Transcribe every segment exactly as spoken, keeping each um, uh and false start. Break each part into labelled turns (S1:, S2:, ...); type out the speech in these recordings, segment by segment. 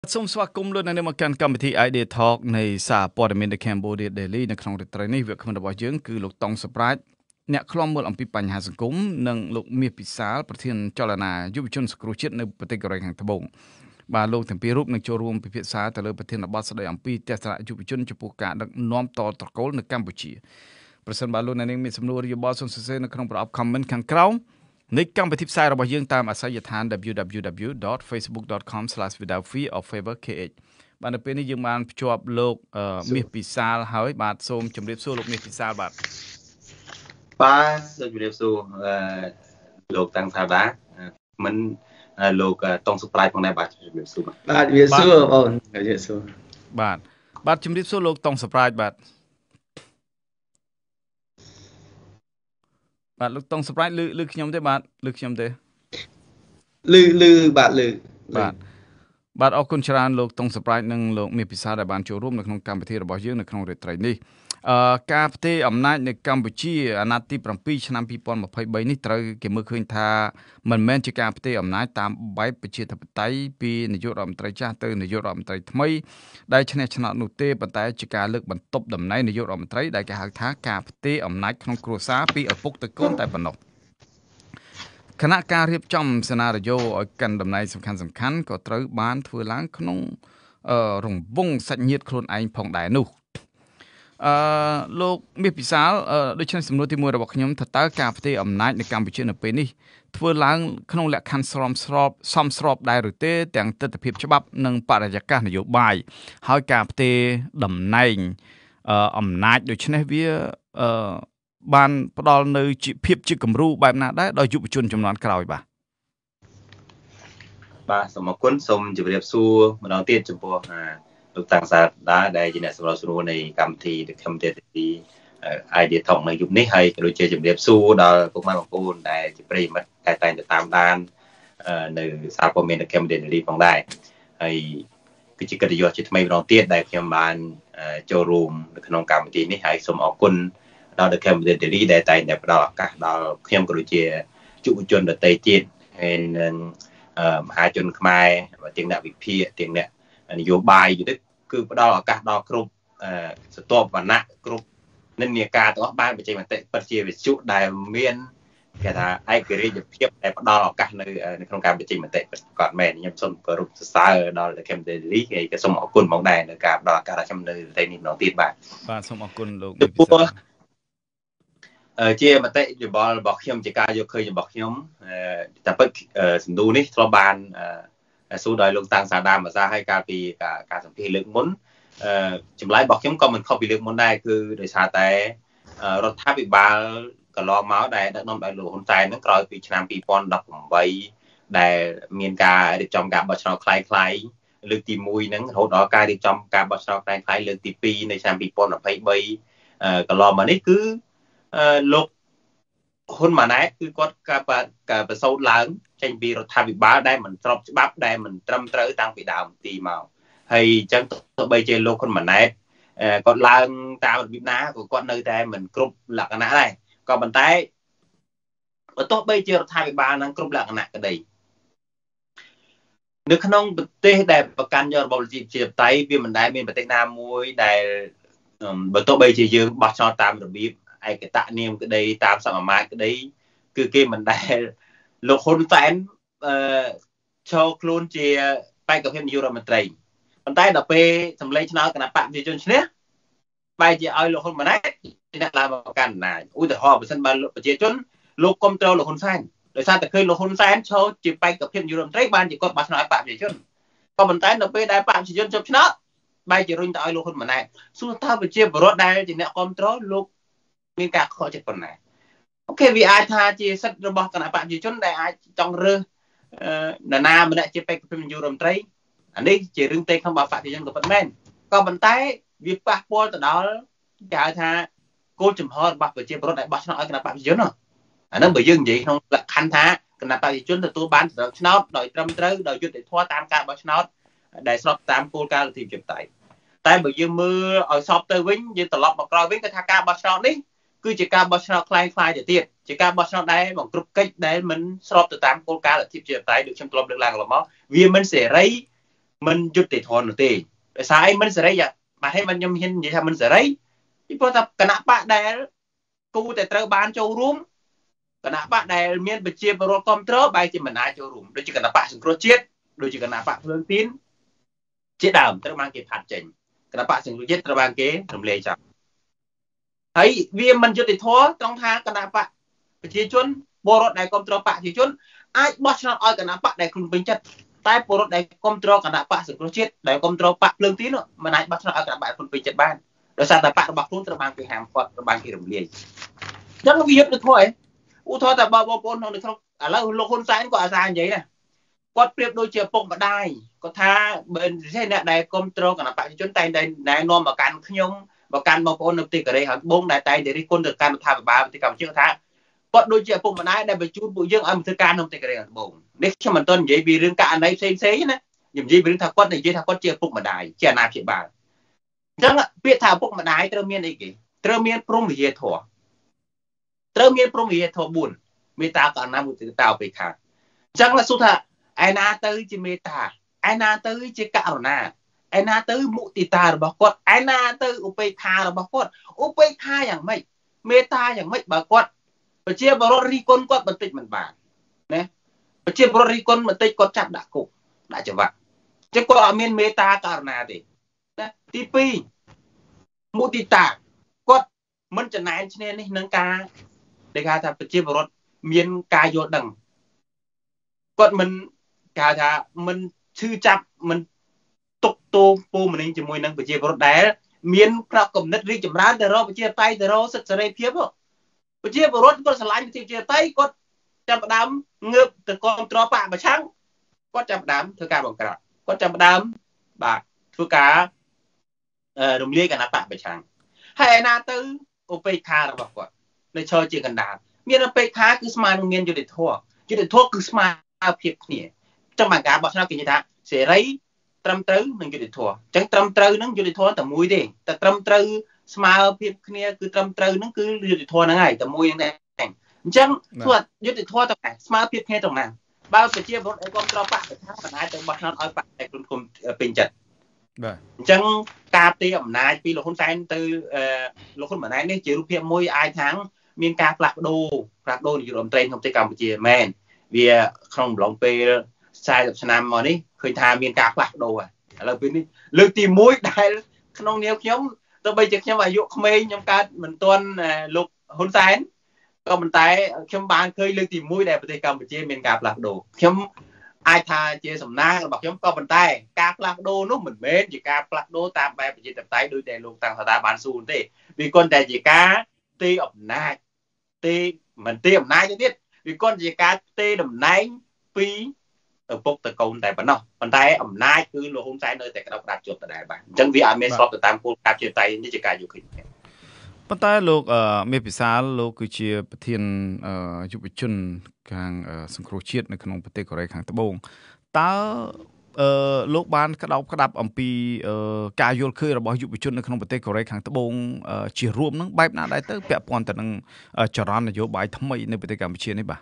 S1: សូមស្វាគមន៍លោកអ្នកនាងមកកាន់កម្មវិធី Idea Talk នៃសារព័ត៌មាន The Cambodia Daily នៅក្នុងរាត្រីនេះវាគ្មិនរបស់យើងគឺលោកតុងសុប្រាជ្ញអ្នកខ្លំមើលអំពីបញ្ហាសង្គមនិងលោកមាសពិសាលប្រធានចលនាយុវជនសង្គ្រោះជាតិនៅប្រទេសកូរ៉េខាងត្បូងបាទលោកទាំងពីររូបនឹងចូលរួមពិភាក្សាទៅលើប្រធានបទស្ដីអំពីទស្សនៈយុវជនចំពោះការដឹកនាំតត្រកូលនៅកម្ពុជាប្រសិនបើលោកអ្នកនាងមានសំណួរឬយោបល់សូមសរសេរនៅក្នុងប្រអប់ comment ខាងក្រោមនៃកម្មវិធីផ្សាយរបស់យើងតាមអាសយដ្ឋាន ดับเบิลยู ดับเบิลยู ดับเบิลยู ดอท เฟซบุ๊ก ดอท คอม สแลช without fear of favor kh បាទនៅពេលនេះយើងបានភ្ជាប់លោកមាសពិសាលហើយបាទសូមជម្រាបសួរលោកមាសពិសាលបាទ
S2: បាទសូមជម្រាបសួរលោកតាំងថាដាមិនលោកតុងសុប្រាជ្ញផងដែរបាទជម្រាបសួរ
S3: បាទជម្រាបសួរបងជម្រាបសួរ
S1: បាទបាទជម្រាបសួរលោកតុងសុប្រាជ្ញបាទបាទលោកតុងសុប្រាជ្ញលឺលឺខ្ញុំទេបាទលឺខ្ញុំទេ
S3: លឺលឺបាទលឺ
S1: បាទបាទអរគុណច្រើនលោកតុងសុប្រាជ្ញនិងលោកមាសពិសាលដែលបានចូលរួមនៅក្នុងកម្មវិធីរបស់យើងនៅក្នុងរាត្រីនេះអឺការផ្ទេរអំណាចនៅកម្ពុជាអាណត្តិទី7ឆ្នាំ2023នេះត្រូវគេមើលឃើញថាមិនមែនជាការផ្ទេរអំណាចតាមបែបប្រជាធិបតេយ្យពីនាយករដ្ឋមន្ត្រីចាស់ទៅនាយករដ្ឋមន្ត្រីថ្មីដែលឈ្នះឆ្នោតនោះទេប៉ុន្តែជាការលើកបន្ទប់តំណែងនាយករដ្ឋមន្ត្រីដែលគេហៅថាការផ្ទេរអំណាចក្នុងគ្រួសារពីឪពុកទៅកូនតែប៉ុណ្ណោះគណៈការរៀបចំសេណារីយ៉ូឲ្យកាន់តំណែងសំខាន់សំខាន់ក៏ត្រូវបានធ្វើឡើងក្នុងរង្វង់សាច់ញាតិខ្លួនឯងផងដែរនោះអឺលោកមាសពិសាលដូច្នេះសំណួរទីមួយរបស់ខ្ញុំថាតើការផ្ទេរអំណាចនៅកម្ពុជានៅពេលនេះធ្វើឡើងក្នុងលក្ខខណ្ឌស្របស្របសមស្របដែរឬទេទាំងទស្សនវិជ្ជាច្បាប់និងបរិយាកាសនយោបាយហើយការផ្ទេរតំណែងអំណាចដូច្នេះវាអឺបានផ្ដល់នៅភាពជាគំរូបែបណាដែរដល់យុវជនចំនួនក្រោយបាទ
S2: បាទសូមអរគុណសូមជម្រាបសួរម្ដងទៀតចំពោះលោកតាំងសាដាដែលជាអ្នកសម្របសម្រួលនៃកម្មវិធី The Cambodia Idea Talk នៅយុគនេះហើយក៏ដូចជាជម្រាបសួរដល់ពុកម៉ែបងប្អូនដែលជាប្រិយមិត្តដែលតែងតែតាមដាននៅសារព័ត៌មាន The Cambodia Daily ផងដែរហើយគឺជាកិត្តិយសជាថ្មីម្ដងទៀតដែលខ្ញុំបានចូលរួមនៅក្នុងកម្មវិធីនេះហើយសូមអរគុណដល់ The Cambodia Daily ដែលតែងតែផ្ដល់ឱកាសដល់ខ្ញុំក៏ដូចជាយុវជនដទៃទៀតហើយនឹងមហាជនខ្មែរទាំងអ្នកវិភាគទាំងអ្នកនយោបាយទៅគឺផ្ដល់ឱកាសដល់គ្រប់ស្រទាប់វណ្ណៈគ្រប់និន្នាការទាំងអស់បានបញ្ចេញមតិពិតជាវិទ្យុដែលមានគេថាឯករាជ្យភាពដែលផ្ដល់ឱកាសនៅនៅក្នុងការបញ្ចេញមតិពិតប្រកបមែនខ្ញុំសូមគោរពសរសើរដល់ The Cambodia Daily ហើយក៏សូមអរគុណផងដែរនៅការផ្ដល់ឱកាសដល់ខ្ញុំនៅទីនេះម្ដងទៀតបាទ
S1: បាទសូមអរគុណលោកពិសាល
S2: ជាមតិយោបល់របស់ខ្ញុំជាការយកឃើញរបស់ខ្ញុំតែពិតសំណួរនេះធ្លាប់បានសួរដោយលោកតាំងសាដាភាសាឲ្យកាលពីការសម្ភាសលើកមុនចម្លើយរបស់ខ្ញុំក៏មិនខុសពីលើកមុនដែរគឺដោយសារតែរដ្ឋាភិបាលកន្លងមកដែលដឹកនាំដោយលោកហ៊ុនសែនហ្នឹងក្រោយពីឆ្នាំ2018ដែលមានការរៀបចំការបោះឆ្នោតคล้ายៗលើកទី1ហ្នឹងរហូតដល់ការរៀបចំការបោះឆ្នោតคล้ายៗលើកទី2នៅឆ្នាំ2023កន្លងមកនេះគឺលោកហ៊ុនម៉ាណែតគឺគាត់ការប្រសូតឡើងចេញពីរដ្ឋាភិបាលដែលមិនស្របច្បាប់ដែលមិនត្រឹមត្រូវតាំងពីដើមទីមកហើយអញ្ចឹងទោះបីជាលោកហ៊ុនម៉ាណែតគាត់ឡើងតាមរបៀបណាក៏គាត់នៅតែមិនគ្រប់លក្ខណៈដែរក៏ប៉ុន្តែបើទោះបីជារដ្ឋាភិបាលនឹងគ្រប់លក្ខណៈក្តីនៅក្នុងប្រទេសដែលប្រកាន់យករបបប្រជាធិបតេយ្យវាមិនដែលមានប្រទេសណាមួយដែលបើទោះបីជាយើងបោះឆ្នោតតាមរបៀបឯកតនាមក្តីតាមសមាមាត្រក្តីគឺគេមិនដែលលោកហ៊ុនសែនអឺចូលខ្លួនជាបេក្ខភាពនាយករដ្ឋមន្ត្រីប៉ុន្តែដល់ពេលសម្លេងឆ្នោតគណៈបកប្រជាជនឈ្នះបែរជាឲ្យលោកហ៊ុនម៉ាណែតអ្នកឡើងមកកាន់អំណាចឧទាហរណ៍បើសិនបើប្រជាជនលោកគ្រប់គ្រងលោកហ៊ុនសែនដោយសារតែឃើញលោកហ៊ុនសែនចូលជាបេក្ខភាពនាយករដ្ឋមន្ត្រីបានជាគាត់បោះឆ្នោតឲ្យបកប្រជាជនក៏ប៉ុន្តែដល់ពេលដែលបកប្រជាជនជប់ឆ្នោតបែរជារុញទៅឲ្យលោកហ៊ុនម៉ាណែតសួរតើប្រជាពលរដ្ឋដែលជាអ្នកគ្រប់គ្រងលោកមានការខកចិត្តប៉ុណ្ណាអូខេវាអាចថាជាសិទ្ធិរបស់គណៈបកប្រជាជនដែលអាចចង់រើសនរណាម្នាក់ជាបេក្ខភាពនាយករដ្ឋមន្ត្រីអានេះជារឿងទេក្នុងបកប្រជាជនក៏ប៉ុន្តែក៏ប៉ុន្តែវាប៉ះពាល់ទៅដល់គេហៅថាគោលចំហរបស់ប្រជាពលរដ្ឋដែលបោះឆ្នោតឲ្យគណៈបកប្រជាជនអាហ្នឹងបើយើងនិយាយក្នុងលក្ខខណ្ឌថាគណៈបកប្រជាជនទទួលបានសិទ្ធិឆ្នោតដោយត្រឹមត្រូវដោយយុត្តិធម៌តាមការបោះឆ្នោតដែលស្របតាមគោលការណ៍លទ្ធិប្រជាធិបតេយ្យតែបើយើងមើលឲ្យសពទៅវិញយើងត្រឡប់មកក្រោយវិញគឺថាការបោះឆ្នោតនេះគឺជាការបោះឆ្នោតคล้ายៗទៅទៀតជាការបោះឆ្នោតដែលបង្គ្រប់កិច្ចដែលមិនស្របទៅតាមគោលការណ៍លទ្ធិប្រជាធិបតេយ្យដូចខ្ញុំធ្លាប់លើកឡើងកន្លងមកវាមិនសេរី mình chút để thon nữa tì sai mình sẽ đấy vậy mà thấy mình nhầm hiên vậy mình sẽ đấy thì có tập cái nắp bạn đây cu để treo bàn châu rúm cái nắp bạn đây miền bờ chia bờ con trớ bay chỉ mình ai châu rúm đôi chỉ cái nắp bạn sừng chết đôi chỉ cái nắp bạn phương tín chết đàm treo mang cái phạt chỉnh cái nắp bạn sừng chết treo mang cái trồng lê chậm thấy vì mình chút để thua trong thang cái nắp bạn chia chun bồ rốt đây con treo bạn chia chun ai bắt nó ai cái nắp bạn đây không bình chất tai bồ rốt đây con treo cái nắp bạn sừng chết đây con treo bạn phương tín nữa mà ai bắt nó ai cái nắp bạn không bình chất ban rồi sao ta bạn bạc luôn treo mang cái hàng phật treo mang cái trồng lê chắc nó viết được thôi u thôiแต่บ่บ่nó được không à là lô hôn sáng củaอาvậy nè có tiếp đôi chia bông và đai có tha bên thế này đây công trâu cả là bạn chúng tay đây này non mà can nhung và can mà con được tiền ở đây hả bông đại tay để đi con được can tha và ba thì cầm chưa tha có đôi chia bông và đai đây bị chút bụi dương âm thứ can không tiền ở đây bông nếu cho mình tên vậy vì riêng cả này xem xế nè dùng gì riêng thằng con này gì thằng con chia bông và đai chia nạp chia ba chắc là biết thằng bông và đai trơ miên ấy kì trơ miên prom thì dễ thua trơ miên prom thì dễ thua buồn mi ta cả năm một từ tao bị khát chắc là số thật ai na tới chỉ mi ta ai na tới chỉ cả rồi nè ai na tới mụ tì ta rồi bảo quật ai na tới upay kha rồi bảo quật upay khaอย่างmấy mi taอย่างmấy bảo quật và chia bảo ri con quật bật tịch mình bàn nè và chia bảo ri con bật tịch quật chặt đã cục đã chả vậy chứ có ở miền mi ta cả rồi nè thì tí pi mụ tì ta quật mình chẳng này nên đi nâng ca để ca thật chia bảo miền ca vô đằng quật mình cả thà mình sư chặt mình tục tô po mình chỉ môi năng bị chia vào đá miền các cầm đất riêng chấm rán từ đó bị chia tay từ đó sực sợi phiếp đó bị chia vào rốt con slime bị chia tay con chạm đám ngược từ con trò bạ mà trắng con chạm đám thưa cả bằng cả con chạm đám bà thưa cả đồng liên cả nạp bạ mà trắng hay na tư opeka là bảo quật để chơi chuyện gần đàn miền opeka cứ smile miền cho để thua cho để thua cứ smile phiếp nhỉ trong bảng cá bảo sao kiểu như thế sẽ lấy trăm trứ nâng cho thua chẳng trăm trứ nâng cho thua tầm mũi đi ta trăm trứ smile phiếp kia cứ trăm trứ nâng cứ cho thua nó ngay tầm mũi này chẳng thua cho thua tầm này smile phiếp kia tầm nào bao giờ chia một con trâu bạc để thắng bạn ai tầm bạc nó ở bạc để cùng cùng bình chặt chẳng cà tiệm này vì lục hôn sáng từ lục hôn mà này nếu chỉ lúc phiếp mũi ai thắng miền cà lạc đô lạc đô thì dùng trên không thể cầm chia men vì không lòng pe sai được năm mà đi khơi tham miền cà lạc đồ à là bên đi lừa tìm mũi đại không nêu nhóm tôi bây giờ nhóm bài dụ không mê nhóm ca mình tuân lục hôn sáng còn mình tại nhóm bạn khơi lừa tìm mũi đẹp thì cầm chia miền cà lạc đồ nhóm ai tha chia sầm na là bảo nhóm con mình tay cà lạc đồ lúc mình mến chỉ cà lạc đồ tam bài chỉ tập tay đôi đèn luôn tăng họ ta bán xu thế vì con đèn chỉ cá tê ẩm nai tê mình tê ẩm nai cho biết vì con chỉ cá tê ẩm nai phí ở bốc từ công tại bản nào bàn tay ẩm nai cứ lô hôm nay nơi tại cái đọc đạt chuột tại đại bản chẳng vì ở miền Bắc từ tam cô cáp chia tay như chỉ cả dù khinh
S1: bàn tay lô miền Bắc xa lô cứ chiaประเทศยุบชนกลางสังคมเชียดในขนมประเทศกอริกางตะบงตาโลกบ้านกระดับกระดับอัมพีการยลเคยระบายยุบชนในขนมประเทศกอริกางตะบงเชี่ยรวมนั่งใบหน้าได้เตอร์เปียปอนแต่นั่งจารานนโยบายทำไมในประเทศกัมพูชานี่บ่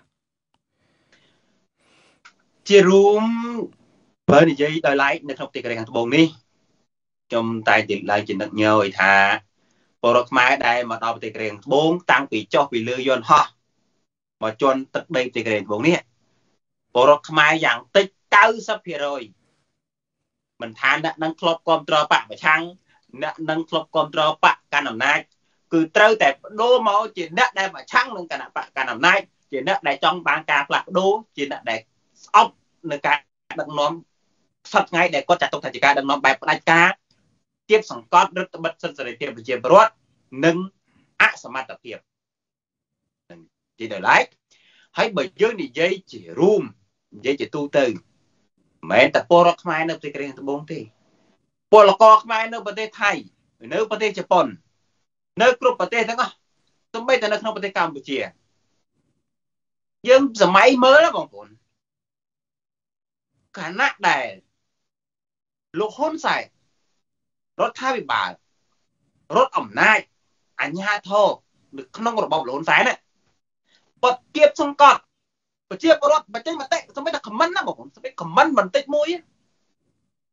S2: chia room bởi vì vậy đòi lại nên không tiền cái hàng bồn đi trong tài tiền lại chỉ được nhiều thì thà bộ luật máy đây mà đào tiền cái hàng bốn tăng bị cho bị lừa dọn họ mà chọn tất đây tiền cái hàng bồn đi bộ luật máy dạng tích cao sắp here rồi mình than đã nâng club control bạc và chăng đã nâng club control bạc can làm nay cứ trâu tại đô máu chỉ đã đây mà chăng nâng can bạc can làm nay chỉ đã đây trong bán cà lạc đô chỉ đã đây ốc nơi cả đằng nóm sắt ngay để có chặt tục thành chỉ cả đằng nóm bài đại ca tiếp sòng con rất bật sân sợi tiệp về chiều bớt nâng ác sầm mặt tập tiệp chỉ để lái hãy bởi dưới này dây chỉ room dây chỉ tu từ mấy tập polo khai nơi tây kênh bốn thì polo khai nơi bờ tây Thái nơi bờ tây Japan nơi group bờ tâyทั้งอ่ะต้องไปแต่nơi không bờ tây Campuchia nhưng giờ máy mới đó bọn bọn cả nát đài lục hôn xài rốt tha bị bà rốt ẩm nai anh nha thô được không có bọc lục hôn xài này bật kiếp xong còn bật chia bật rốt bật chơi mà tệ xong bây giờ comment đó bọn xong bây comment mình tích mũi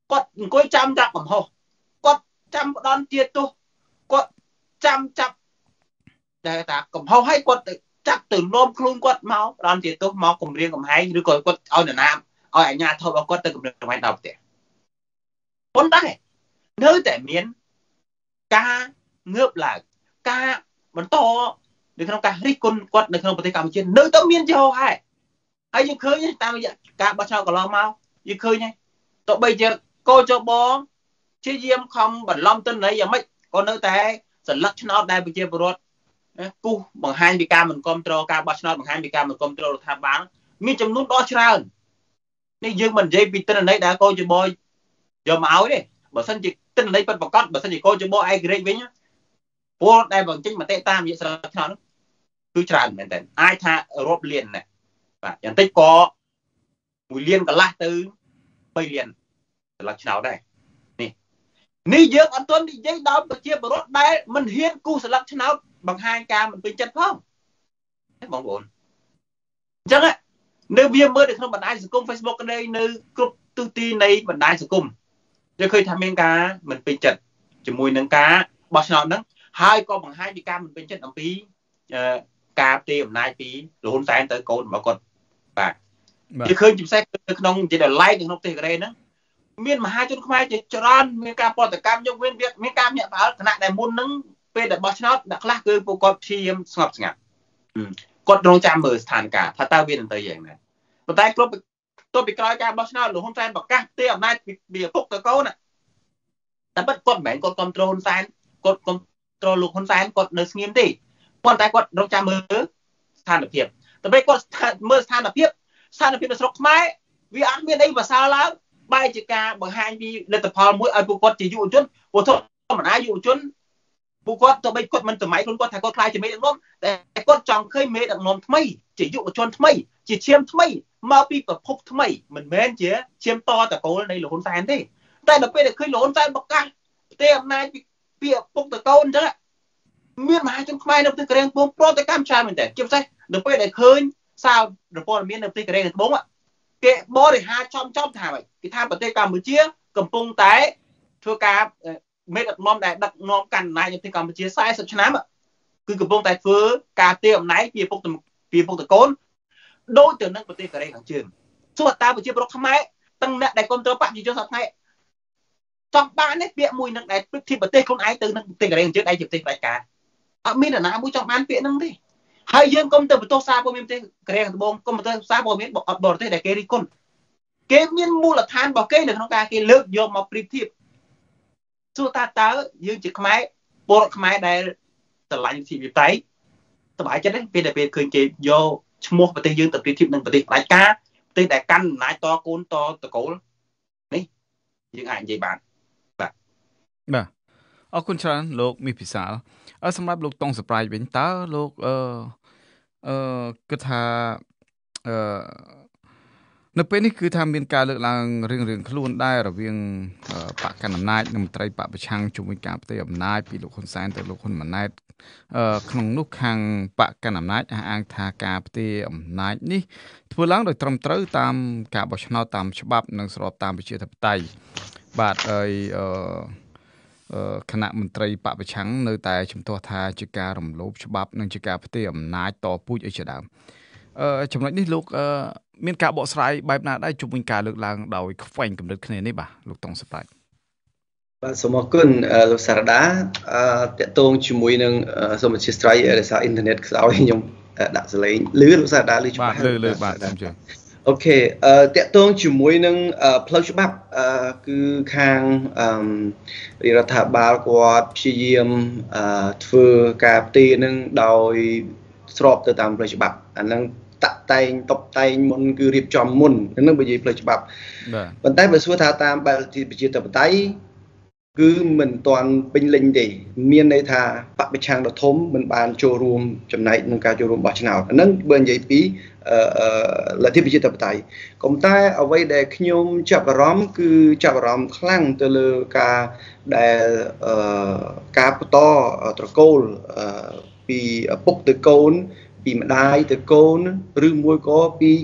S2: គាត់អង្គុយចាំចាប់កំហុសគាត់ចាំផ្ដន់ជាទោសគាត់ចាំចាប់តែថាកំហុសឲ្យគាត់ចាប់ទៅនាំខ្លួនគាត់មកផ្ដន់ជាទោសមកគម្រាមកំហែងឬក៏គាត់ឲ្យនរណាឲ្យអាជ្ញាធររបស់គាត់ទៅគម្រាមកំហែងដល់ផ្ទះប៉ុន្តែនៅតែមានការងើបឡើងការបន្តនៅក្នុងការរិះគន់គាត់នៅក្នុងប្រទេសកម្ពុជានៅតែមានយោហែហើយយើងឃើញតាមរយៈការបោះឆ្នោតកន្លងមកយើងឃើញហើយទោះបីជាកោចបជាយាមខំបន្លំទិន្នន័យយ៉ាងម៉េចក៏នៅតែសន្លឹកឆ្នោតដែលប្រជាពលរដ្ឋគូសបង្ហាញពីការមិនគ្រប់គ្រងការបោះឆ្នោតបង្ហាញពីការមិនគ្រប់គ្រងរដ្ឋាភិបាលមានចំនួនដ៏ច្រើននេះយើងមិននិយាយពីទិន្នន័យដែលកោចបយកមកឲ្យទេបើសិនជាទិន្នន័យពិតប្រាកដបើសិនជាកោចបឯករាជ្យវិញពលដែលបញ្ចេញមតិតាមរយៈស្រុកឆ្នោតគឺច្រើនមែនតើអាចថារាប់លានណាបាទយ៉ាងតិចក៏មួយលានកន្លះទៅបីលានស្លឹកឆ្នោតដែរនេះនេះយើងអត់ទាន់និយាយដល់ប្រជាពលរដ្ឋដែលមិនហ៊ានគូសស្លឹកឆ្នោតបង្ហាញការមិនពេញចិត្តផងបងប្អូនអញ្ចឹងនៅវាមើលនៅក្នុងបណ្ដាញសង្គម Facebook ក្តីនៅគ្រប់ទិសទីនៃបណ្ដាញសង្គមយើងឃើញថាមានការមិនពេញចិត្តជាមួយនឹងការបោះឆ្នោតហ្នឹងហើយក៏បង្ហាញពីការមិនពេញចិត្តអំពីការផ្ទេរអំណាចពីលហ៊ុនសែនទៅកូនរបស់គាត់បាទគេឃើញជាពិសេសនៅក្នុងជាដលៃនៅក្នុងប្រទេសកូរ៉េហ្នឹងមានមហាជនខ្មែរជាច្រើនមានការប្រតិកម្មយកវិញមានការញាក់ផ្អើលគណៈដែលមុនហ្នឹងពេលដែលបោះឆ្នោតអ្នកខ្លះគឺពួកគាត់ព្យាយាមស្ងប់ស្ងាត់គាត់រងចាំមើលស្ថានភាពថាតើវានឹងទៅយ៉ាងណាប៉ុន្តែគ្រប់ទោះពីក្រោយការបោះឆ្នោតលហ៊ុនសែនប្រកាសផ្ទេរអំណាចពីឪពុកទៅកូនតែពិតគាត់មិនមែនគាត់គ្រប់គ្រងហ៊ុនសែនគាត់គ្រប់គ្រងលោកហ៊ុនសែនគាត់នៅស្ងៀមទេប៉ុន្តែគាត់រងចាំមើលស្ថានភាពតែពេលគាត់មើលស្ថានភាពស្ថានភាពនៅស្រុកខ្មែរវាអត់មានអីប្រសើរឡើងបែរជាការបង្ហាញពីលទ្ធផលមួយឲ្យពួកគាត់ជាយុវជនព្រោះធម្មតាយុវជនពួកគាត់ទៅបីគាត់មិនសម័យខ្លួនគាត់ថាគាត់ខ្លាចជាមេដឹកនាំតែគាត់ចង់ឃើញមេដឹកនាំថ្មីជាយុវជនថ្មីជាឈាមថ្មីមកពីប្រភពថ្មីមិនមែនជាឈាមតតកូលនៃលហ៊ុនសែនទេតែដល់ពេលដែលឃើញលហ៊ុនសែនប្រកាសផ្ទេរអំណាចពីពីឪពុកទៅកូនអញ្ចឹងមានមហាជនខ្មែរនៅប្រទេសកូរ៉េកំពុងប្រតិកម្មច្រើនមែនតើជាពិសេសដល់ពេលដែលឃើញសាររព័ត៌មាននៅប្រទេសកូរ៉េកំពុងគេបរិហាចំចំថាម៉េចគេថាប្រទេសកម្ពុជាកំពុងតែធ្វើការមេដឹកនាំដែលដឹកនាំកាន់អំណាចនៅប្រទេសកម្ពុជាសែសិបឆ្នាំគឺកំពុងតែធ្វើការទារអំណាចពីឪពុកពីឪពុកតកូនដូចទៅនឹងប្រទេសកូរ៉េខាងជើងសួរតាប្រជាពលរដ្ឋខ្មែរទាំងអ្នកដែលគ្រប់គ្រងបព្វជិជនសពថ្ងៃចង់បាននេះពាក្យមួយនឹងដែលពីប្រទេសខ្លួនឯងទៅនឹងប្រទេសកូរ៉េខាងជើងឯងជាប្រទេសផ្ដាច់ការអត់មាននរណាមួយចង់បានពាក្យហ្នឹងទេហើយយើងកុំទៅបន្ទោសសារព័ត៌មានប្រទេសកូរ៉េខាងត្បូងកុំបន្ទោសសារព័ត៌មានអត់បរទេសដែលគេរិះគន់គេមានមូលដ្ឋានរបស់គេនៅក្នុងការគេលើកយកមកប្រៀបធៀបសួរតាតើយើងជាខ្មែរពលរដ្ឋខ្មែរដែលស្រឡាញ់ជីវិតតែសប្បាយចិត្តទេពេលដែលពេលឃើញគេយកឈ្មោះប្រទេសយើងទៅប្រៀបធៀបនឹងប្រទេសផ្ដាច់ការប្រទេសដែលកាន់អំណាចតកូនតតកូលនេះយើងអាចនិយាយបានបាទ
S1: បាទអរគុណច្រើនលោកមីពិសាលអឺសម្រាប់លោកតុងសប្រៃវិញតើលោកអឺអឺគិតថាអឺនៅពេលនេះគឺថាមានការលើកឡើងរឿងរឿងខ្លួនដែររវាងបកកណ្ដាលអំណាចនិងមន្ត្រីបកប្រឆាំងជាមួយការផ្ទេរអំណាចពីលោកហ៊ុនសែនទៅលោកហ៊ុនម៉ាណែតអឺក្នុងនោះខាងបកកណ្ដាលអំណាចអះអាងថាការផ្ទេរអំណាចនេះធ្វើឡើងដោយត្រឹមត្រូវតាមការបោះឆ្នោតតាមច្បាប់និងស្របតាមប្រជាធិបតេយ្យបាទហើយអឺគណៈមន្ត្រីបកប្រឆាំងនៅតែជំទាស់ថាជាការរំលោភច្បាប់និងជាការផ្ទេរអំណាចតពូជអីជាដើមអឺចំណុចនេះលោកអឺមានការបកស្រាយបែបណាដែរជុំវិញការលើកឡើងដោយខ្វែងគំនិតគ្នានេះបាទលោកតុងសប្រាច់
S3: បាទសូមអរគុណលោកសារដាអឺតកតងជាមួយនឹងសូមអធិស្ឋានរសារអ៊ីនធឺណិតខ្សោយខ្ញុំដាក់សលេងលឺលោកសារដាលឺច្បាស់
S1: បាទលឺលឺបាទខ្ញុំជឿ
S3: អូខេអឺតកតងជាមួយនឹងផ្លូវច្បាប់អឺគឺខាងអឺរដ្ឋាភិបាលគាត់ព្យាយាមអឺធ្វើការផ្ទេរនឹងដោយស្របទៅតាមផ្លូវច្បាប់អាហ្នឹងតាក់តែងតបតែងមុនគឺរៀបចំមុននឹងបើនិយាយផ្លូវច្បាប់បាទប៉ុន្តែបើសួរថាតាមបែបប្រជាធិបតេយ្យគឺមិនទាន់ពេញលេញទេមានន័យថាបពប្រឆាំងដ៏ធំមិនបានចូលរួមចំណែកក្នុងការចូលរួមបោះឆ្នោតអាហ្នឹងបើនិយាយពីអឺលទ្ធិប្រជាធិបតេយ្យក៏តែអ្វីដែលខ្ញុំចាប់អារម្មណ៍គឺចាប់អារម្មណ៍ខ្លាំងទៅលើការដែលអឺការបន្តត្រកូលអឺពីឪពុកទៅកូនពីម្ដាយទៅកូនឬមួយក៏ពី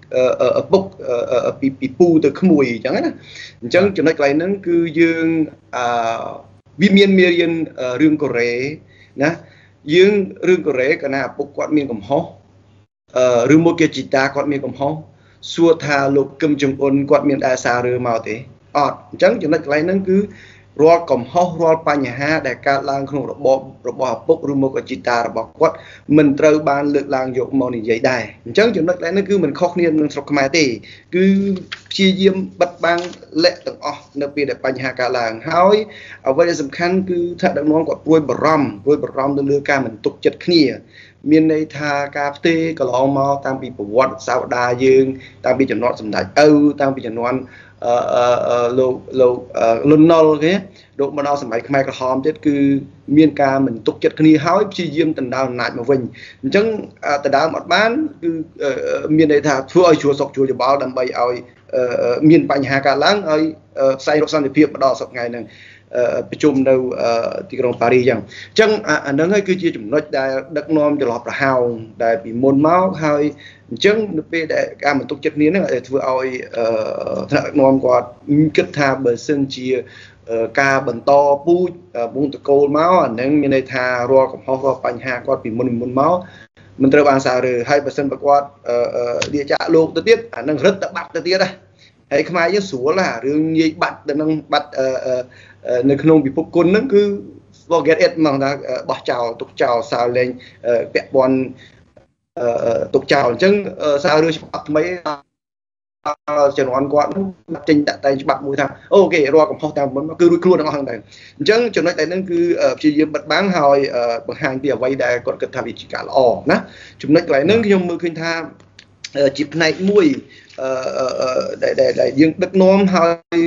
S3: ở bốc ở bị bị pu từ khmui chẳng á chẳngចំណុចកន្លែងហ្នឹងគឺយើងអឺវាមានមេរៀនរឿងកូរ៉េណាយើងរឿងកូរ៉េកាលណាឪពុកគាត់មានកំហុសអឺឬមកគេជីតាគាត់មានកំហុសសួរថាលោកគឹមចុងអ៊ុនគាត់មានដែរសាររើមកទេអត់អញ្ចឹងចំណុចកន្លែងហ្នឹងគឺរាល់កំហុសរាល់បញ្ហាដែលកើតឡើងក្នុងរបបរបស់ឪពុកឬមកជីតារបស់គាត់មិនត្រូវបានលើកឡើងយកមកនិយាយដែរអញ្ចឹងចំណុចកន្លែងហ្នឹងគឺមិនខុសគ្នានឹងស្រុកខ្មែរទេគឺព្យាយាមបិទបាំងលាក់ទាំងអស់នៅពេលដែលបញ្ហាកើតឡើងហើយអ្វីដែលសំខាន់គឺថាដឹកនាំគាត់ព្រួយបារម្ភព្រួយបារម្ភទៅលើការមិនទុកចិត្តគ្នាមានន័យថាការផ្ទេរកន្លងមកតាំងពីប្រវត្តិសាវតាយើងតាំងពីចំណត់សម្ដេចឪតាំងពីជំនាន់អឺអឺលោកលោកលន់ណុលគេលោកមកដល់សម័យខ្មែរក្រហមទៀតគឺមានការមិនទុកចិត្តគ្នាហើយព្យាយាមដណ្ដើមអំណាចមកវិញអញ្ចឹងដណ្ដើមអត់បានគឺមានន័យថាធ្វើឲ្យជួលសុកជួលច្បល់ដើម្បីឲ្យមានបញ្ហាកើតឡើងឲ្យផ្សាយរកសន្តិភាពមកដល់សប្តាហ៍ថ្ងៃហ្នឹងប្រជុំនៅទីក្រុងប៉ារីសអញ្ចឹងអញ្ចឹងអាហ្នឹងហើយគឺជាចំណុចដែលដឹកនាំចន្លោះប្រហោងដែលពីមុនមកហើយអញ្ចឹងនៅពេលដែលការមិនទុកចិត្តគ្នាហ្នឹងធ្វើឲ្យថ្នាក់ដឹកនាំគាត់គិតថាបើសិនជាការបន្តពូជវងតកូលមកអាហ្នឹងមានន័យថារាល់កំហុសរាល់បញ្ហាគាត់ពីមុនមុនមកមិនត្រូវបានសាររើហើយបើសិនបើគាត់លាចាក់លោកទៅទៀតអាហ្នឹងរឹតតែបាត់ទៅទៀតណាហើយខ្មែរយើងស្រួលណារឿងនិយាយបាត់ទៅនឹងបាត់នៅក្នុងពិភពគុណហ្នឹងគឺ forget it មកថាបោះចោលទុកចោលសារលេងពាក់ព័ន្ធទុកចោលអញ្ចឹងសាររើច្បាប់ថ្មីជំនាន់គាត់ចេញដាក់តែច្បាប់មួយថាអូខេរាល់កំហុសតាមមុនគឺរួចខ្លួនទាំងអស់ហ្នឹងដែរអញ្ចឹងចំណុចដែលហ្នឹងគឺព្យាយាមបិទបាំងហើយបង្ហាញពីអ្វីដែលគាត់គិតថាវាជាការល្អណាចំណុចកន្លែងហ្នឹងខ្ញុំមើលឃើញថាជាផ្នែកមួយដែលដែលយើងដឹកនាំហើយ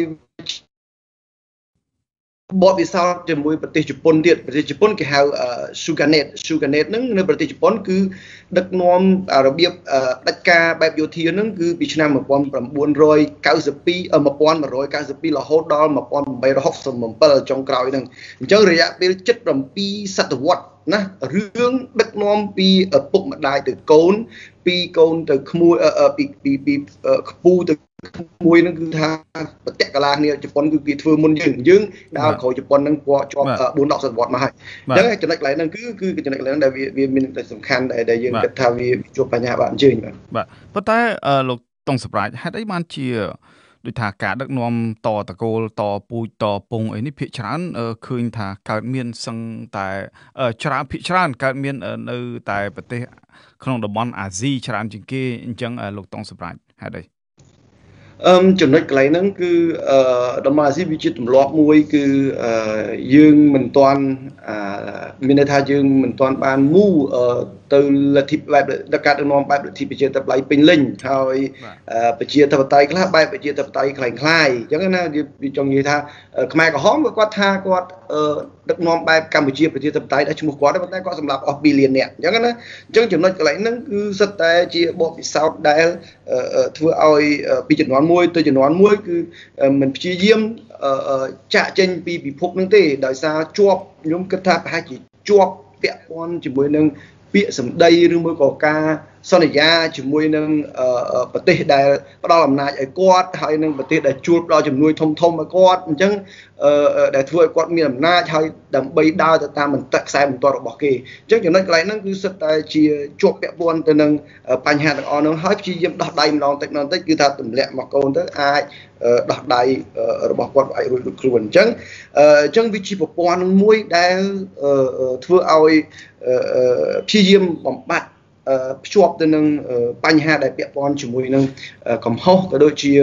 S3: បបវិសោធជាមួយប្រទេសជប៉ុនទៀតប្រទេសជប៉ុនគេហៅ Suganet Suganet ហ្នឹងនៅប្រទេសជប៉ុនគឺដឹកនាំរបៀបផ្ដាច់ការបែបយោធាហ្នឹងគឺពីឆ្នាំmột nghìn chín trăm chín mươi hai một nghìn một trăm chín mươi haiរហូតដល់một nghìn tám trăm sáu mươi bảyចុងក្រោយហ្នឹងអញ្ចឹងរយៈពេលជិត7សតវត្សណារឿងដឹកនាំពីឪពុកម្ដាយទៅកូនពីកូនទៅក្មួយពីពីពីខ្ពូទៅមួយហ្នឹងគឺថាប្រតិកលាគ្នាជប៉ុនគឺគេធ្វើមុនយើងយើងដើរក្រោយជប៉ុនហ្នឹងពួកជាប់bốnដប់សតវត្សមកហើយអញ្ចឹងចំណុចកន្លែងហ្នឹងគឺគឺចំណុចកន្លែងដែលវាមានតែសំខាន់ដែលយើងគិតថាវាជួបបញ្ហាបាទអញ្ជើញបាទ
S1: បាទប៉ុន្តែលោកតុងសប្រាជ្ញហេតុអីបានជាដូចថាការដឹកនាំតតកូលតពូជតពងអីនេះភាគច្រើនឃើញថាកើតមានសឹងតែច្រើនភាគច្រើនកើតមាននៅតែប្រទេសក្នុងតំបន់អាស៊ីច្រើនជាងគេអញ្ចឹងលោកតុងសប្រាជ្ញហេតុអី
S3: អឺចំណុចកន្លែងហ្នឹងគឺអឺតំបន់អាស៊ីវាជាទម្លាប់មួយគឺអឺយើងមិនទាន់មានន័យថាយើងមិនទាន់បានមូទៅលទ្ធិបែបដឹកការដឹកនាំបែបលទ្ធិប្រជាធិបតេយ្យពេញលេញហើយប្រជាធិបតេយ្យខ្លះបែបប្រជាធិបតេយ្យคล้ายៗអញ្ចឹងណាវាចង់និយាយថាខ្មែរក្រហមគាត់ថាគាត់ដឹកនាំបែបកម្ពុជាប្រជាធិបតេយ្យដែលឈ្មោះគាត់ប៉ុន្តែគាត់សម្រាប់អស់ពីលានអ្នកអញ្ចឹងណាអញ្ចឹងចំណុចកន្លែងហ្នឹងគឺសិតតែជាបបពិសោធន៍ដែលធ្វើឲ្យពីជំនាន់មួយទៅជំនាន់មួយគឺមិនព្យាយាមចាក់ចេញពីពិភពហ្នឹងទេដោយសារជាប់ខ្ញុំគិតថាប្រហែលជាជាប់ពាក់ព័ន្ធជាមួយនឹងពាក្យសម្ដីឬមួយក៏ការសន្យាជាមួយនឹងប្រទេសដែលផ្ដល់អំណាចឲ្យគាត់ហើយនឹងប្រទេសដែលជួលផ្ដល់ជំនួយធំធំឲ្យគាត់អញ្ចឹងដែលធ្វើឲ្យគាត់មានអំណាចហើយដើម្បីដើរទៅតាមបន្តខ្សែបន្តរបស់គេអញ្ចឹងចំណុចកន្លែងហ្នឹងគឺសិតតែជាជាប់ពាក់ព័ន្ធទៅនឹងបញ្ហាទាំងអស់ហ្នឹងហើយព្យាយាមដោះដៃម្ដងតិចម្ដងតិចគឺថាទម្លាក់មកកូនទៅអាចដោះដៃរបស់គាត់អាចរួចរួចខ្លួនអញ្ចឹងអញ្ចឹងវាជាប្រព័ន្ធមួយដែលធ្វើឲ្យព្យាយាមបំបត្តិភ្ជាប់ទៅនឹងបញ្ហាដែលពាក់ព័ន្ធជាមួយនឹងកំហុសក៏ដូចជា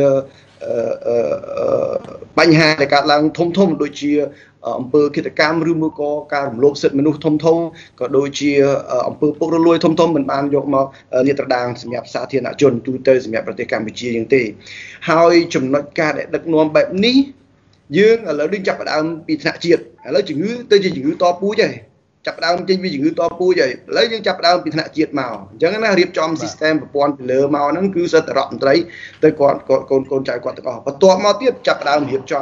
S3: បញ្ហាដែលកើតឡើងធំធំដូចជាអំពើឃាតកម្មឬមួយក៏ការរំលោភសិទ្ធិមនុស្សធំធំក៏ដូចជាអំពើពុករលួយធំធំមិនបានយកមកលាតត្រដាងសម្រាប់សាធារណជនទូទៅសម្រាប់ប្រទេសកម្ពុជាយ៉ាងទេហើយចំណុចការដែលដឹកនាំបែបនេះយើងឥឡូវនេះចាប់ផ្ដើមពីថ្នាក់ជាតិឥឡូវជំងឺទៅជាជំងឺតពូជហើយចាប់ផ្ដើមចេញពីជំងឺតពូជហើយឥឡូវយើងចាប់ផ្ដើមពីថ្នាក់ជាតិមកអញ្ចឹងណារៀបចំ system ប្រព័ន្ធពីលើមកហ្នឹងគឺសិទ្ធិរដ្ឋមន្ត្រីទៅគាត់កូនកូនចៅគាត់ទាំងអស់បន្ទាប់មកទៀតចាប់ផ្ដើមរៀបចំ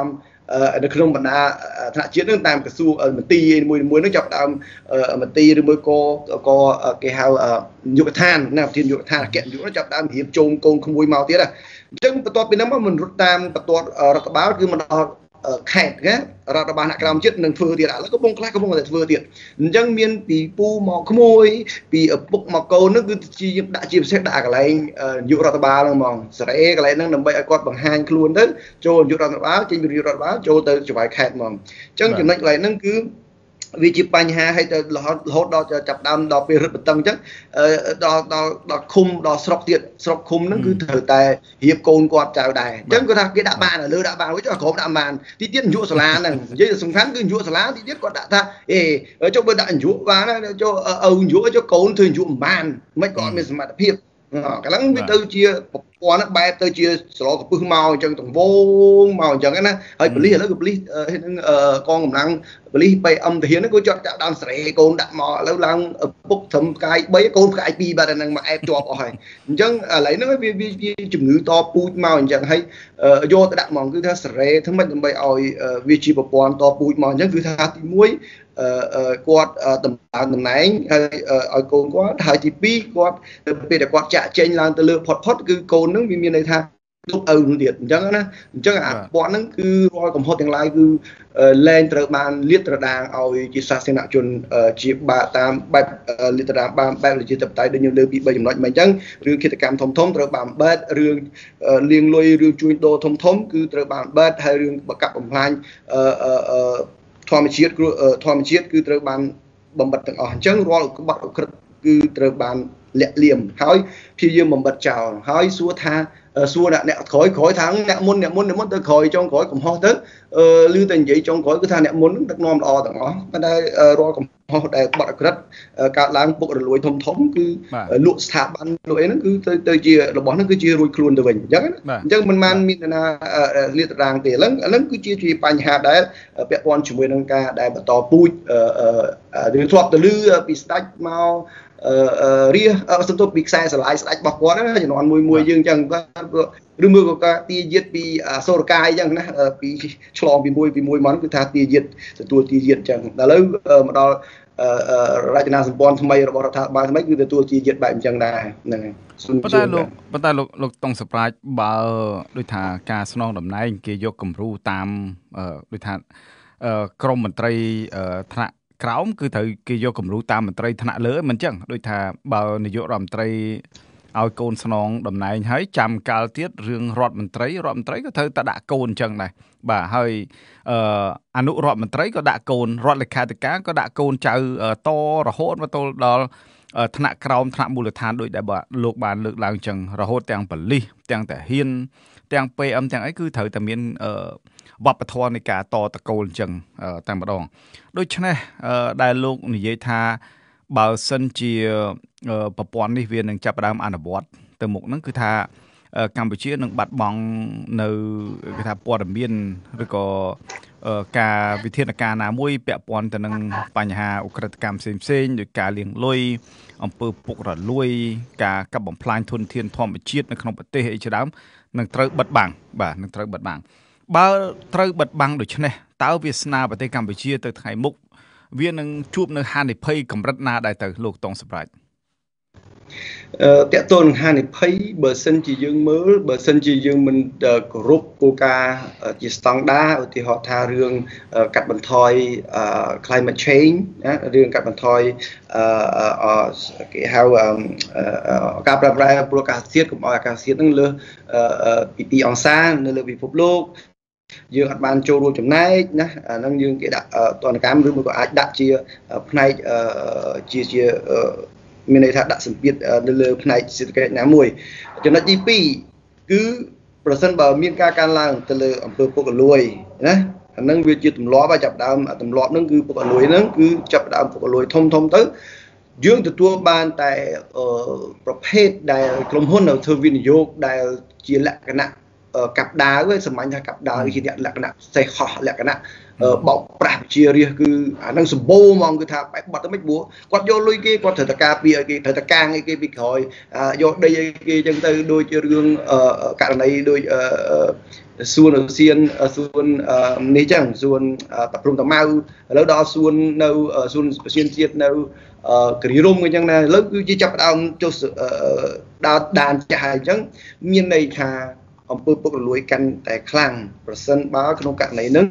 S3: នៅក្នុងបណ្ដាថ្នាក់ជាតិនឹងតាមក្រសួងមន្ទីរមួយមួយនឹងចាប់ដើមមន្ទីរឬមួយក៏ក៏គេហៅយុគឋានណាប្រធានយុគឋានអគ្គនាយកនឹងចាប់ដើមរៀបជូនកូនក្មួយមកទៀតអញ្ចឹងបន្ទាប់ពីហ្នឹងមកមិនរត់តាមបន្ទាត់រដ្ឋបាលគឺមិនដល់ខេតណារដ្ឋបាលអ្នកក្រមជាតិនឹងធ្វើទៀតឥឡូវកំពុងខ្លះកំពុងតែធ្វើទៀតអញ្ចឹងមានពីពូមកក្មួយពីឪពុកមកកូននឹងគឺជាដាក់ជាពិសេសដាក់កន្លែងនាយករដ្ឋបាលហ្នឹងហ្មងសេរីកន្លែងហ្នឹងដើម្បីឲ្យគាត់បង្ហាញខ្លួនទៅចូលនាយករដ្ឋបាលចេញពីនាយករដ្ឋបាលចូលទៅចៅហ្វាយខេតហ្មងអញ្ចឹងចំណុចកន្លែងហ្នឹងគឺវាជាបញ្ហាឲ្យទៅរហូតដល់ចាប់ដើមដល់ពេលរឹតបន្តឹងអញ្ចឹងដល់ដល់ដល់ឃុំដល់ស្រុកទៀតស្រុកឃុំហ្នឹងគឺត្រូវតែរៀបកូនគាត់ចៅដែរអញ្ចឹងគាត់ថាគេដាក់បានលើដាក់បានវិញក្រុមដាក់បានទីទៀតនយោបាយសាលាហ្នឹងនិយាយសំខាន់គឺនយោបាយសាលាទីទៀតគាត់ដាក់ថាអេចុះបើដាក់នយោបាយបានចុះឪនយោបាយចុះកូនធ្វើនយោបាយមិនបានមិនក៏អត់មានសមត្ថភាពកន្លងវាទៅជាប្រព័ន្ធបែបទៅជាសឡកពឹសមកអញ្ចឹងទាំងវងមកអញ្ចឹងណាហើយប៉ូលីសឥឡូវក៏ប៉ូលីសនឹងកងកម្លាំងប៉ូលីសបៃអឹមទាហានហ្នឹងក៏ចាត់ដាក់ដើមសេរីកូនដាក់មកឥឡូវឡើងពុកត្រឹមផ្កាយបីកូនផ្កាយពីរបាទហ្នឹងមកអែបជាប់អស់ហើយអញ្ចឹងឥឡូវហ្នឹងវាវាជំងឺតពូជមកអញ្ចឹងហើយយកទៅដាក់ហ្មងគឺថាសេរីធ្វើម៉េចដើម្បីឲ្យវាជាប្រព័ន្ធតពូជមកអញ្ចឹងគឺថាទីមួយគាត់តំណតំណែងហើយឲ្យកូនគាត់ហើយទីពីរគាត់ពេលដែលគាត់ចាក់ចេញឡើងទៅលើផុតផុតគឺកូននឹងវាមានន័យថាទុកឪនោះទៀតអញ្ចឹងណាអញ្ចឹងអាព័ន្ធហ្នឹងគឺរាល់កំហុសទាំងឡាយគឺលែងត្រូវបានលាតត្រដាងឲ្យជាសាធារណជនជាបាតាមបែបលាតត្រដាងបានបែបប្រជាធិបតេយ្យដូចខ្ញុំលើពីបីចំណុចមិនអញ្ចឹងរឿងឃាតកម្មធំធំត្រូវបានបែបរឿងលាងលុយរឿងជួញដូរធំធំគឺត្រូវបានបែបហើយរឿងបកាប់បំផ្លាញធម្មជាតិធម្មជាតិគឺត្រូវបានបំបត្តិទាំងអស់អញ្ចឹងរាល់ក្បត់អក្រិតគឺត្រូវបានលាក់លៀមហើយព្យាយាមបំបត្តិចោលហើយសួរថាសួរអ្នកអ្នកក្រោយក្រោយថាអ្នកមុនអ្នកមុនអ្នកមុនទៅក្រោយចុងក្រោយកំហុសទៅឮតែនិយាយចុងក្រោយគឺថាអ្នកមុនដឹកនាំល្អទាំងអស់ប៉ុន្តែរាល់កំហុសដែលបត់អក្រិតកើតឡើងពុករលួយធំធំគឺលក់ស្ថាប័នលក់អីហ្នឹងគឺទៅទៅជារបស់ហ្នឹងគឺជារួចខ្លួនទៅវិញអញ្ចឹងអញ្ចឹងមិនបានមានណាលាតត្រដាងទេឥឡូវឥឡូវគឺជាជាបញ្ហាដែលពាក់ព័ន្ធជាមួយនឹងការដែលបន្តពូជរឿងធ្លាប់ទៅលឺពីស្ដាច់មកអឺរៀសសំទោសពីខ្សែស្រឡាយស្ដាច់របស់គាត់ណាជំនាន់មួយមួយយើងអញ្ចឹងឬមើលក៏ការទាយាទពីសូរកាយអញ្ចឹងណាពីឆ្លងពីមួយពីមួយមកគឺថាទាយាទទទួលទាយាទអញ្ចឹងដល់ឥឡូវមកដល់រចនាសម្ព័ន្ធថ្មីរបស់រដ្ឋាភិបាលថ្មីគឺទទួលទាយាទបែបអញ្ចឹងដែរហ្នឹងហើយប៉ុន្តែលោកប៉ុន្តែលោកលោកតុងសប្រាជ្ញបើដូចថាការស្នងតំណែងគេយកគំរូតាមដូចថាក្រមមន្ត្រីថ្នាក់ក្រោមគឺត្រូវគេយកគំរូតាមមន្ត្រីថ្នាក់លើមិនអញ្ចឹងដូចថាបើនាយករដ្ឋមន្ត្រីឲ្យកូនស្នងតំណែងហើយចាំកាលទៀតរឿងរដ្ឋមន្ត្រីរដ្ឋមន្ត្រីក៏ត្រូវតែដាក់កូនអញ្ចឹងដែរបាទហើយអឺអនុរដ្ឋមន្ត្រីក៏ដាក់កូនរដ្ឋលេខាធិការក៏ដាក់កូនចៅតរហូតមកទល់ដល់ថ្នាក់ក្រោមថ្នាក់មូលដ្ឋានដូចដែលលោកបានលើកឡើងអញ្ចឹងរហូតទាំងប៉ូលីសទាំងតាហ៊ានទាំង ពី អឹម ទាំងអីគឺត្រូវតែមានអឺវប្បធម៌នៃការតតកូលអញ្ចឹងតែម្ដងដូច្នេះដែលលោកនិយាយថាបើសិនជាប្រព័ន្ធនេះវានឹងចាប់ផ្ដើមអនុវត្តទៅមុខហ្នឹងគឺថាកម្ពុជានឹងបាត់បង់នៅគេថាព័ត៌មានឬក៏ការវិធានការណាមួយពាក់ព័ន្ធទៅនឹងបញ្ហាឧក្រិដ្ឋកម្មផ្សេងៗដោយការលាងលុយអំពើពុករលួយការកាប់បំផ្លាញធនធានធម្មជាតិនៅក្នុងប្រទេសអីជាដើមនឹងត្រូវបិទបាំងបាទនឹងត្រូវបិទបាំងបើត្រូវបិទបាំងដូច្នេះតើវាសនាប្រទេសកម្ពុជាទៅថ្ងៃមុខវានឹងជួបនៅហានិភ័យកម្រិតណាដែរទៅលោកតុងសប្រាជ្ញអឺតកតូនហានិភ័យបើសិនជាយើងមើលបើសិនជាយើងមិនគោរពគោលការណ៍ជាស្តង់ដារឧទាហរណ៍ថារឿងកាត់បន្ថយ climate change ណារឿងកាត់បន្ថយអឺគេហៅការប្រែប្រួលប្រកាសធាតុកុំឲ្យអាកាសធាតុនឹងលើសពីពីរអង្សានៅលើពិភពលោកយើងអត់បានចូលរួមចំណែកណាអាហ្នឹងយើងគេដាក់ទណ្ឌកម្មឬមួយក៏អាចដាក់ជាផ្នែកជាជាមានន័យថាដាក់សម្ពាធនៅលើផ្នែកសេដ្ឋកិច្ចណាមួយចំណុចទីពីរគឺប្រសិនបើមានការកើនឡើងទៅលើអំពើពុករលួយណាអាហ្នឹងវាជាទម្លាប់ហើយចាប់ដើមទម្លាប់ហ្នឹងគឺពុករលួយហ្នឹងគឺចាប់ដើមពុករលួយធំធំទៅយើងទទួលបានតែប្រភេទដែលក្រុមហ៊ុននៅធ្វើវិនិយោគដែលជាលក្ខណៈកាប់ដាវសម្ញថាកាប់ដាវជាលក្ខណៈសេះហោះលក្ខណៈបោកប្រាស់ជារាជគឺអានឹងសម្បូរហ្មងគឺថាបែបបាត់ទៅមិនព្រោះគាត់យកលុយគេគាត់ត្រូវតែការពារឲ្យគេត្រូវតែកាងឲ្យគេពីក្រោយយកដីឲ្យគេអញ្ចឹងទៅដូចជារឿងករណីដូច xuân ở xiên xuân này chẳng xuân tập trung tập mau lớp đó xuân nâu xuân xuyên xiết nâu cái rôm cái chẳng này lớp chỉ chấp đào cho sự đào đàn chạy chẳng miền này thà ông bự bự lùi căn tại khang sân báo trong cạn này nữa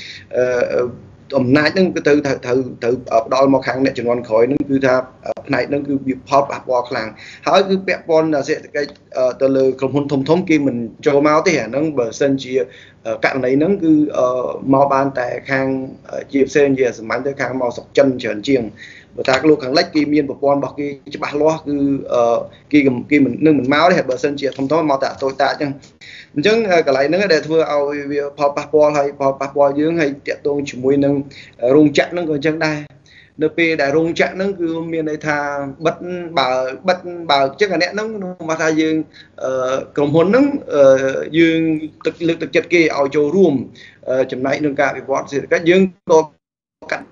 S3: ông nãy nâng từ từ từ từ ở đôi một khang này chừng còn khỏi nâng cứ tha này nâng cứ bị pop up vào khang hỏi cứ bẹp con là sẽ cái từ lời công hôn thông thống kia mình cho máu thế hả nâng bờ sân chia cạn này nâng cứ màu ban tại khang chia sen chia sắm tới khang màu sọc chân trơn chiêng và ta lúc khang lách kia miên của con bọc kia chỉ ba lo cứ kia kia mình nâng mình máu đấy bờ sân chia thông thống màu tạ tôi tạ chăng chứ cái này nó để thưa ao pop up hay pop up dưới hay tiệt tôn chỉ mùi nâng rung chặt nó còn chẳng đây np đại rung chặt nó cứ miền đây tha bắt bà bắt bà chắc là nét nó mà tha dương cầm hồn nó dương thực lực thực chất kia ao châu ruộng chấm này nâng cả bị vót thì các dương có cắt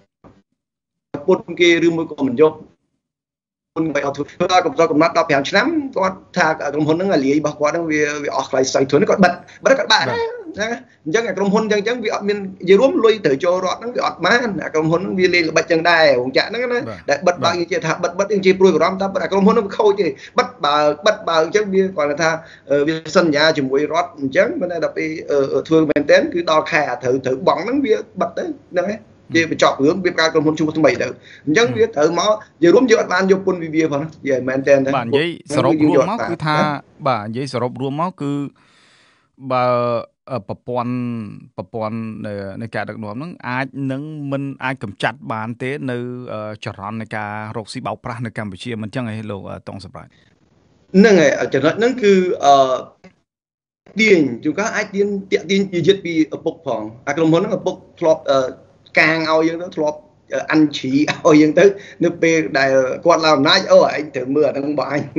S3: bút kia đưa môi của mình vôคนไปเอาทุกตัวกับตัวกับนัดเราแผนชนะก็ถ้ากรมพลนั่งอะไรบอกว่าต้องวิวออกไลน์ใส่ถุงก็บัดบัดก็บ้านะยังไงกรมพลยังยังวิออกมียืร่วมลุยถือโจรอดนั่งวิออกมากรมพลนั่งวิเลี้ยงบัดยังได้ผมจะนั่งนะแต่บัดบางอย่างเจ้าถ้าบัดบัดยังจีปลุยกับร้อมทับแต่กรมพลนั่งเข้าจีบัดบ่าบัดบ่าจังวิก่อนถ้าวิสัญญาจุ่มวิรอดจังมันได้ไปทัวร์แมนเทนคือดอแค่ถือถือบ้องนั่งวิบัดได้นั่งไงvề bị chọc hướng việcการกรมพลชูทั้งใบเด้อยังviệcถือหมออย่ารวมเยอะบ้านยกปุ่นวีวีพอนะอย่าแมนเทนนะ
S1: บ้านยี่สรุปรวมหมอคือท่าบ้านยี่สรุปรวมหมอคือบ่าประปอนประปอนในการดักหนวมนั้นอาจนึงมันอาจกำจัดบ้านเต้ในจรอนในการโรคสีเบาปราในกัมพูชีมันจังไงโลต้องสบาย
S3: นั่นไงจรอนนั่นคือเดียนจุก็ไอเดียนเตียเดียนยึดปีปกผ่องกรมพลนั่นก็ปกครอบcàng ao dân đó thọp anh chị ao dân tới nước bê đại quan làm nái ơ anh thử mưa nó không bỏ anh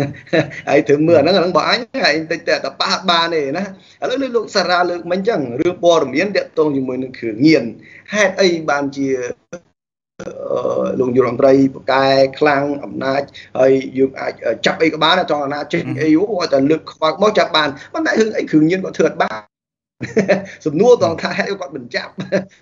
S3: anh thử mưa nó không bỏ anh anh tới tập ba ba này nè ở lúc lúc xả ra lúc mấy chẳng rửa bò rồi miếng điện tôn thì mình khử nghiền hai ai bàn chia luôn dùng làm tây cài khang ẩm nái hay dùng chập ấy các bạn là cho nó trên ấy yếu hoặc là lực hoặc mỗi chập bàn ban nãy hưng anh khử nghiền có thượt ba sụp nua toàn thay hay con mình chạm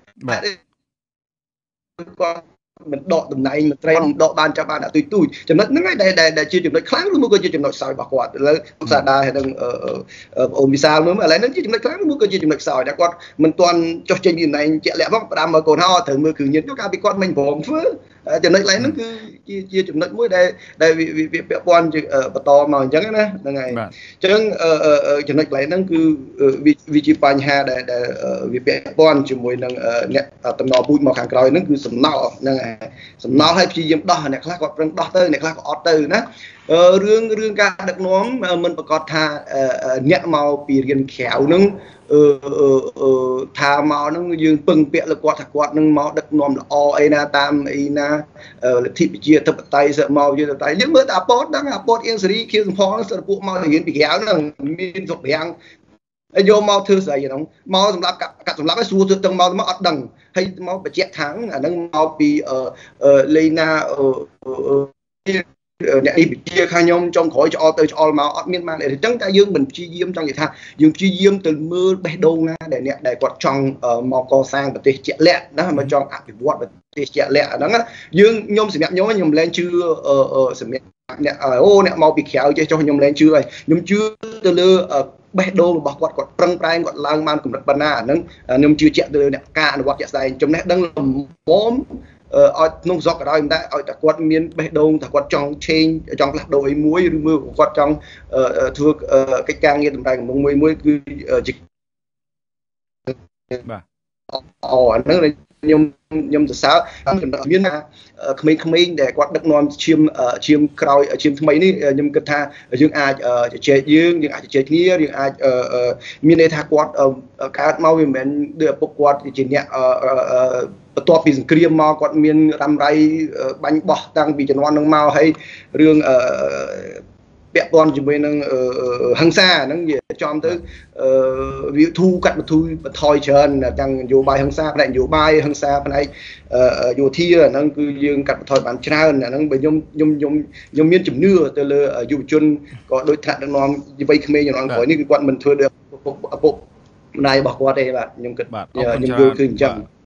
S3: con mình đọ tầm này mình trend đọ ban cho bạn đã tùy tùy chấm nó ngay đây đây đây chưa chấm nó kháng luôn mua cơ chấm nó sỏi bạc quạt là sa đa hay đang ở ở ôm visa nữa mà lấy nó chấm nó kháng mua cơ chấm nó sỏi đã quạt mình toàn cho trên nhìn này chạy lẹ bóc đam mà còn ho thử mưa cử nhiên cho cả bị con mình phồng phứ chấm nó lấy nó cứ chia chia chấm nó mới đây đây vì vì việc quan ở to mà chẳng cái này là ngày chẳng ở ở chấm nó lấy nó cứ vị vị trí bàn hà để để vì việc quan chấm mùi đang nè tầm nọ bụi màu kháng còi nó cứ sầm nọ là ngàyสำนักให้พี่ยิ้มด่าเนี่ยคลาก็เรื่องด่าเตอร์เนี่ยคลาก็ออเตอร์นะเรื่องเรื่องการดักน้อมมันประกอบท่าเนี่ยเมาปีเรียนแขวนึงท่าเมานึงยืนปึงเปียละกว่าถักกว่านึงเมาดักน้อมละอไอ้นาตามไอ้นาที่ไปเจียทับไตเสเมาเจียทับไตเลี้ยงเมื่อตาปอดดังอ่ะปอดเอียงสรีคิ้วสมพองสระปุเมาเห็นปีแขวนึงมีสุกแดงไอ้โยมเมาเธอใส่ยังน้องเมาสำหรับกับสำหรับไอ้สูตรตึงเมามาอัดดังให้เมาไปเจ็ดครั้งอ่ะนั่งเมาปีเอ่อเอ่อเลยนาเอ่อเอ่อเนี่ยđi chia khai nhom trong khỏi cho tới cho máu ở miền Nam này thì chẳng ta dương mình chi diêm trong vậy tha dương chi diêm từ mưa bay đâu nga để nè để quạt trong màu co sang và tê chẹt lẹ đó mà trong áp bị vót và tê chẹt lẹ đó á dương nhom sỉ nhom nhom lên chưa ờ ờ sỉ nè ô nè màu bị khéo cho nhom lên chưa rồi nhom chưa từ lơ bay đâu mà quạt quạt prang prang quạt lang man cùng đặt banana nâng nhom chưa chẹt từ nè ca quạt chẹt dài trong nè đang làm bóm ở nông giọt ở đây em đã ở quạt miền bê đông quạt trong trên trong là đồi muối mưa quạt trong thuộc cái càng nghe tầm đài muối muối cứ dịch ờ nó là nhom nhom từ sáu miền Nam khmei khmei để quạt đất non chiêm chiêm còi chiêm mấy ní nhom cất tha dương ai chế dương dương ai chế kia dương ai miền đây tha quạt cá mau về miền đưa bọc quạt chỉ nhẹตัวปีนเกรียมมาก่อนมีนรำไรบังบ่ตั้งปีจันวันนึงมาให้เรื่องเปียบอลจุ่มไปนึงหังซานั่งเหยียดจอมตึกวิทูกัดมาทูทอยเชิญจังอยู่ใบหังซาแต่อยู่ใบหังซาภายในอยู่ที่นั่งคือยืนกัดทอยบานชนะนั่งไปยมยมยมยมมีนจุ่มเนื้อแต่เลยอยู่จนก็โดยถัดนอนไปเขมรอย่างนั้นก่อนนี่คือวันมันเถื่อนเดือดปម្ដាយរបស់គាត់ទេបាទខ្ញុំគិត
S1: បាទអរគុណ
S3: ខ្ញុំ
S1: ច្រើន
S3: យល់គឺអញ្ចឹង
S1: បាទ